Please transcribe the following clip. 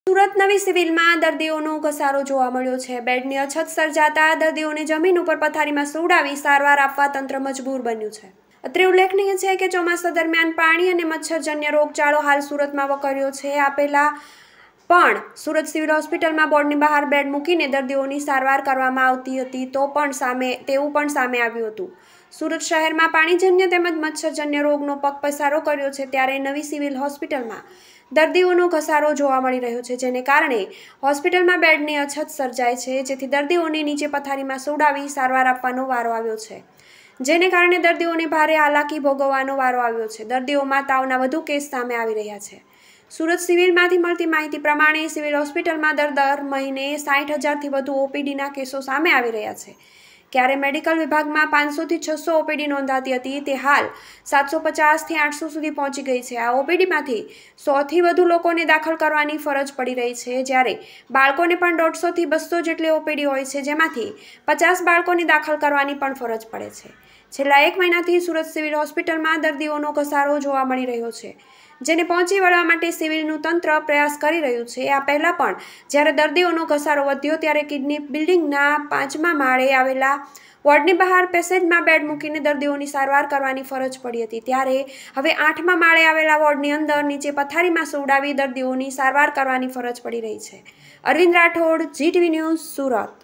સુરત નવી સિવિલમાં દર્દીઓનો ઘસારો જોવા મળ્યો છે। બેડની અછત સર્જાતા દર્દીઓને જમીન ઉપર પથારીમાં સુવડાવી સારવાર આપવા તંત્ર મજબૂર બન્યું છે। અત્રે ઉલ્લેખનીય છે કે ચોમાસા દરમિયાન પાણી અને મચ્છરજન્ય રોગચાળો હાલ સુરતમાં વકર્યો છે। આ પહેલા પણ સુરત સિવિલ હોસ્પિટલમાં બોર્ડની બહાર બેડ મૂકીને દર્દીઓની સારવાર કરવામાં આવતી હતી તેવું પણ સામે આવ્યું હતું। સુરત શહેરમાં પાણીજન્ય તેમજ મચ્છરજન્ય રોગનો પગપસારો કર્યો છે, ત્યારે નવી સિવિલ હોસ્પિટલમાં દર્દીઓનો ઘસારો જોવા મળી રહ્યો છે, જેને કારણે હોસ્પિટલમાં બેડની અછત સર્જાય છે, જેથી દર્દીઓને નીચે પથારીમાં સુવડાવી સારવાર આપવાનો વારો આવ્યો છે, જેને કારણે દર્દીઓને ભારે હાલાકી ભોગવવાનો વારો આવ્યો છે। દર્દીઓમાં તાવના વધુ કેસ સામે આવી રહ્યા છે। સુરત સિવિલમાંથી મળતી માહિતી પ્રમાણે સિવિલ હોસ્પિટલમાં દર મહિને 60,000થી વધુ ઓપીડીના કેસો સામે આવી રહ્યા છે। ક્યારે મેડિકલ વિભાગમાં 500થી 600 ઓપીડી નોંધાતી હતી, તે હાલ 750થી 800 સુધી પહોંચી ગઈ છે। આ ઓપીડીમાંથી 100થી વધુ લોકોને દાખલ કરવાની ફરજ પડી રહી છે, જ્યારે બાળકોને પણ 150થી 200 જેટલી ઓપીડી હોય છે, જેમાંથી 50 બાળકોને દાખલ કરવાની પણ ફરજ પડે છે। છેલ્લા 1 મહિનાથી સુરત સિવિલ હોસ્પિટલમાં દર્દીઓનો ઘસારો જોવા મળી રહ્યો છે, જેને પહોંચી વળવા માટે સિવિલનું તંત્ર પ્રયાસ કરી રહ્યું છે। આ પહેલા પણ જ્યારે દર્દીઓનો ઘસારો વધ્યો ત્યારે કિડની બિલ્ડિંગના 5મા માળે આવેલા વોર્ડની બહાર પેસેજમાં બેડ મૂકીને દર્દીઓની સારવાર કરવાની ફરજ પડી હતી, ત્યારે હવે 8મા માળે આવેલા વોર્ડની અંદર નીચે પથારીમાં સુવડાવી દર્દીઓની સારવાર કરવાની ફરજ પડી રહી છે। Arvind Rathod, GTV news, Surat.